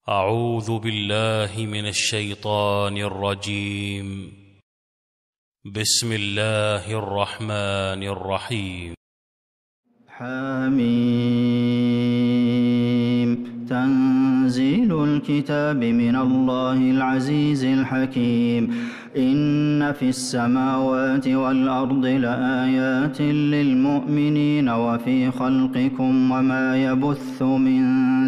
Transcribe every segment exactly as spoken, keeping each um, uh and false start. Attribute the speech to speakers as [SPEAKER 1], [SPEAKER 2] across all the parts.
[SPEAKER 1] أعوذ بالله من الشيطان الرجيم. بسم الله الرحمن الرحيم.
[SPEAKER 2] حميم. تنزيل الكتاب من الله العزيز الحكيم. إن في السماوات والأرض لآيات للمؤمنين وفي خلقكم وما يبث من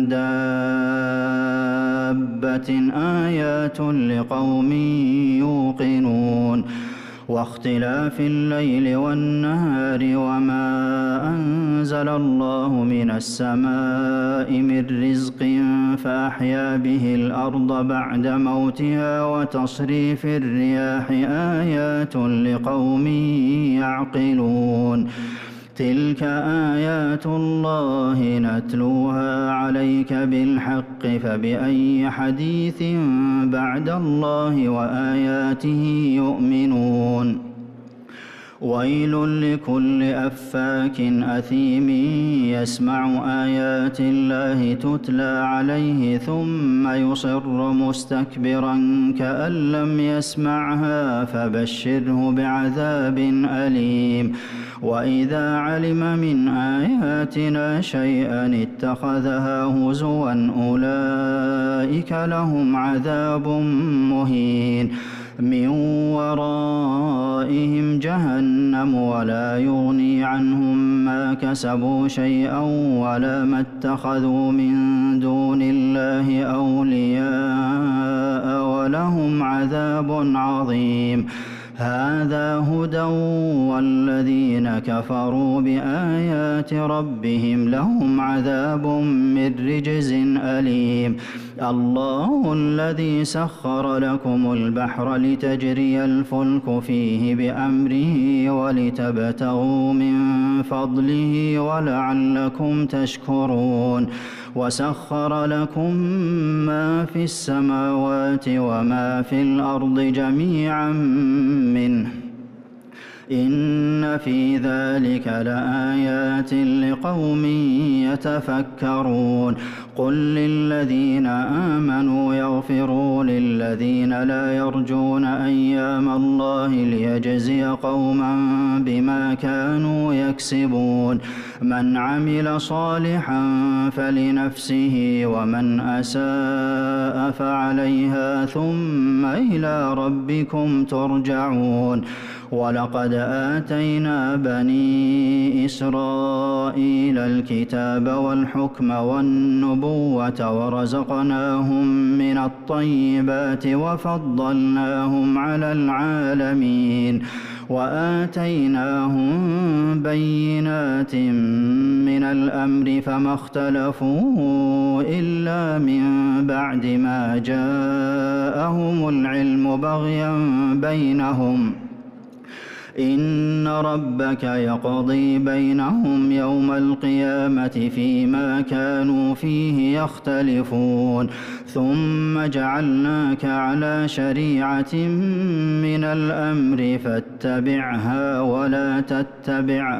[SPEAKER 2] دابة آيات لقوم يوقنون. واختلاف الليل والنهار وما أنزل الله من السماء من رزق فأحيا به الأرض بعد موتها وتصريف الرياح آيات لقوم يعقلون. تلك آيات الله نتلوها عليك بالحق فبأي حديث بعد الله وآياته يؤمنون. ويل لكل أفاك أثيم يسمع آيات الله تتلى عليه ثم يصر مستكبرا كأن لم يسمعها فبشره بعذاب أليم. وإذا علم من آياتنا شيئا اتخذها هزوا أولئك لهم عذاب مهين. من ورائهم جهنم ولا يغني عنهم ما كسبوا شيئا ولا ما اتخذوا من دون الله أولياء ولهم عذاب عظيم. هذا هدى والذين كفروا بآيات ربهم لهم عذاب من رجز أليم. الله الذي سخر لكم البحر لتجري الفلك فيه بأمره ولتبتغوا من فضله ولعلكم تشكرون. وسخر لكم ما في السماوات وما في الأرض جميعا منه إن في ذلك لآيات لقوم يتفكرون. قل للذين آمنوا يغفروا للذين لا يرجون أيام الله ليجزي قوما بما كانوا يكسبون. من عمل صالحا فلنفسه ومن أساء فعليها ثم إلى ربكم ترجعون. ولقد آتينا بني إسرائيل الكتاب والحكم والنبوة ورزقناهم من الطيبات وفضلناهم على العالمين. وآتيناهم بينات من الأمر فما اختلفوا إلا من بعد ما جاءهم العلم بغيا بينهم. إن ربك يقضي بينهم يوم القيامة فيما كانوا فيه يختلفون. ثم جعلناك على شريعة من الأمر فاتبعها ولا تتبع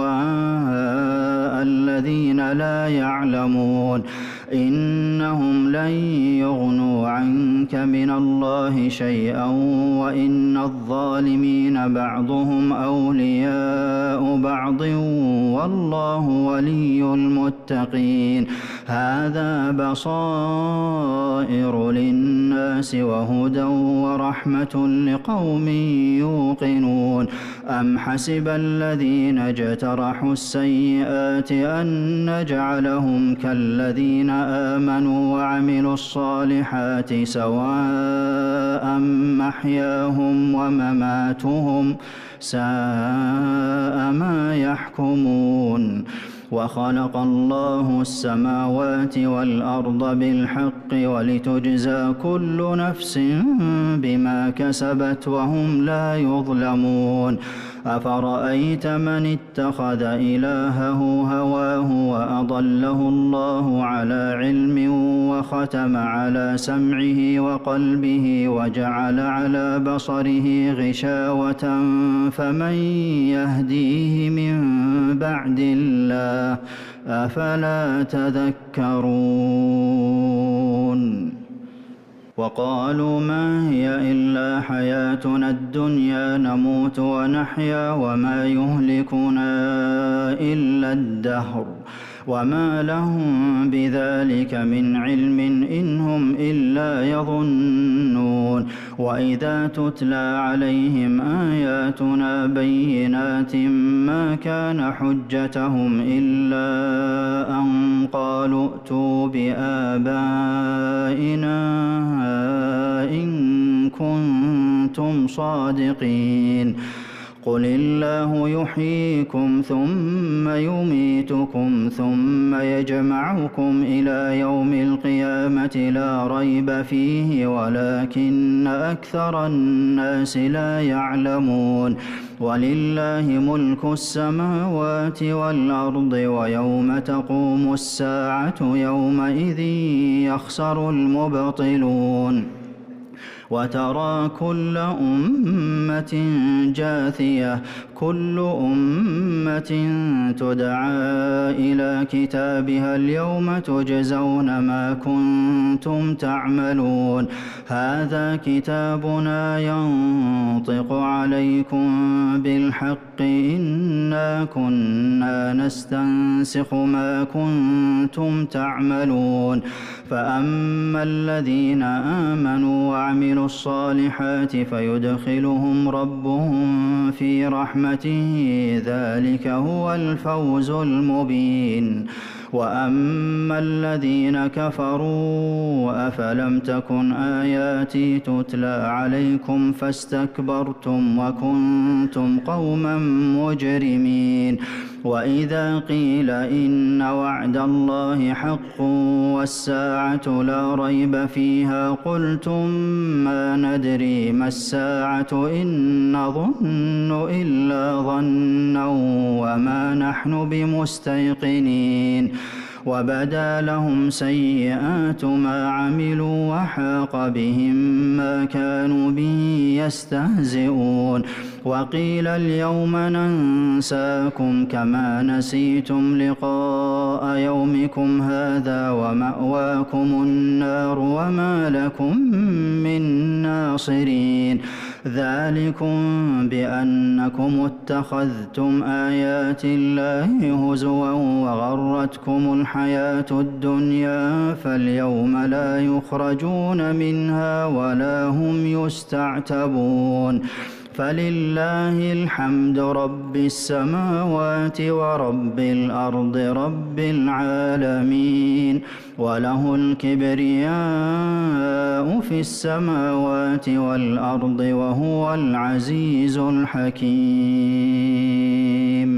[SPEAKER 2] أهواء الذين لا يعلمون. إنهم لن يغنوا عنك من الله شيئا وإن الظالمين بعضهم أولياء بعض والله ولي المتقين. هذا بصائر للناس وهدى ورحمة لقوم يوقنون. أم حسب الذين اجترحوا السيئات أن نجعلهم كالذين آمنوا وعملوا الصالحات سواء محياهم ومماتهم ساء ما يحكمون. وخلق الله السماوات والأرض بالحق ولتجزى كل نفس بما كسبت وهم لا يظلمون. أفرأيت من اتخذ إلهه هواه وأضله الله على علم وختم على سمعه وقلبه وجعل على بصره غشاوة فمن يهديه من بعد الله أفلا تذكرون وقالوا ما هي إلا حياتنا الدنيا نموت ونحيا وما يهلكنا إلا الدهر وما لهم بذلك من علم إن هم إلا يظنون وإذا تتلى عليهم آياتنا بينات ما كان حجتهم إلا أن قالوا ائتوا بآبائنا إن كنتم صادقين قل الله يحييكم ثم يميتكم ثم يجمعكم إلى يوم القيامة لا ريب فيه ولكن أكثر الناس لا يعلمون ولله ملك السماوات والأرض ويوم تقوم الساعة يومئذ يخسر المبطلون وترى كل أمة جاثية كل أمة تدعى إلى كتابها اليوم تجزون ما كنتم تعملون هذا كتابنا ينطق عليكم بالحق إنا كنا نستنسخ ما كنتم تعملون فأما الذين آمنوا وعملوا الصالحات فيدخلهم ربهم في رحمته ذلك هو الفوز المبين وأما الذين كفروا أفلم تكن آياتي تتلى عليكم فاستكبرتم وكنتم قوما مجرمين وإذا قيل إن وعد الله حق والساعة لا ريب فيها قلتم ما ندري ما الساعة إن نظن إلا ظنا وما نحن بمستيقنين وبدا لهم سيئات ما عملوا وحاق بهم ما كانوا به يستهزئون وقيل اليوم ننساكم كما نسيتم لقاء يومكم هذا ومأواكم النار وما لكم من ناصرين ذلكم بأنكم اتخذتم آيات الله هزوا وغرتكم الحياة الدنيا فاليوم لا يخرجون منها ولا هم يستعتبون فلله الحمد رب السماوات ورب الأرض رب العالمين وله الكبرياء في السماوات والأرض وهو العزيز الحكيم